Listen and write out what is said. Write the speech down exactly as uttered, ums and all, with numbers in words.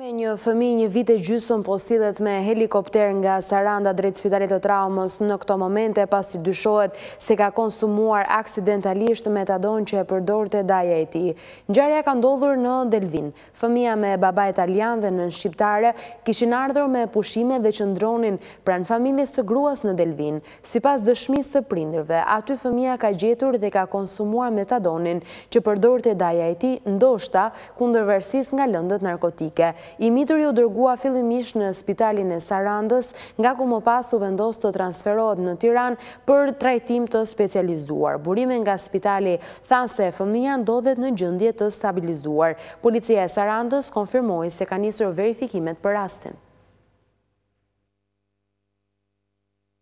Një fëmijë një vit e gjysmë po sillet me helikopter nga Saranda drejt spitalit të traumës në këto momente pasi dyshohet se ka konsumuar aksidentalisht metadon që e përdorte daja e tij. Ngjarja ka ndodhur në Delvin. Fëmia me baba italian dhe nën shqiptare kishin ardhur me pushime dhe qëndronin pranë familjes së gruas në Delvin. Sipas dëshmisë së prindërve, aty fëmia ka gjetur dhe ka konsumuar metadonin që përdorte daja e tij, ndoshta kundër varësisë nga lëndët narkotike. I mituri u dërgua fillimisht në spitalin e Sarandës, nga ku më pas u vendos të transferohet në Tiranë për trajtim të specializuar. Burime nga spitali thanë se fëmia ndodhet në gjendje të stabilizuar. Policia e Sarandës konfirmoi se ka nisur verifikimet për rastin.